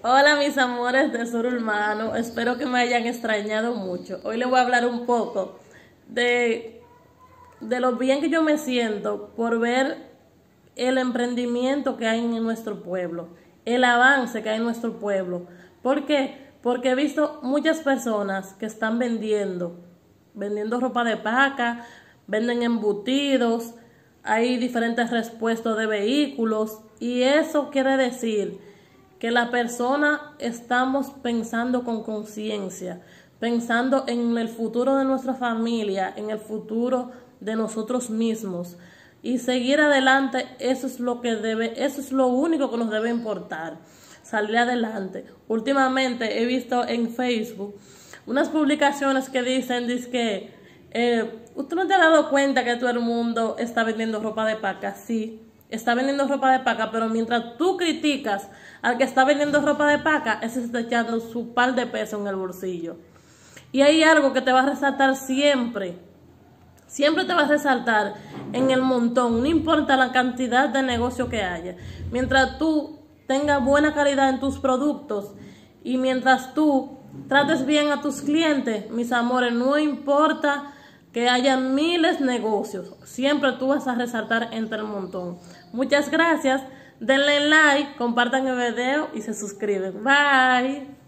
Hola mis amores de Sur Urbano, espero que me hayan extrañado mucho. Hoy les voy a hablar un poco de lo bien que yo me siento por ver el emprendimiento que hay en nuestro pueblo, el avance que hay en nuestro pueblo. ¿Por qué? Porque he visto muchas personas que están vendiendo ropa de paca, venden embutidos, hay diferentes repuestos de vehículos y eso quiere decir que la persona estamos pensando con conciencia, pensando en el futuro de nuestra familia, en el futuro de nosotros mismos y seguir adelante. Eso es lo único que nos debe importar, salir adelante. Últimamente he visto en Facebook unas publicaciones que dicen que ¿usted no te ha dado cuenta que todo el mundo está vendiendo ropa de paca? Sí, está vendiendo ropa de paca, pero mientras tú criticas al que está vendiendo ropa de paca, ese se está echando su par de pesos en el bolsillo. Y hay algo que te va a resaltar siempre. Siempre te va a resaltar en el montón, no importa la cantidad de negocio que haya. Mientras tú tengas buena calidad en tus productos y mientras tú trates bien a tus clientes, mis amores, no importa que haya miles de negocios, siempre tú vas a resaltar entre el montón. Muchas gracias, denle like, compartan el video y se suscriben. Bye.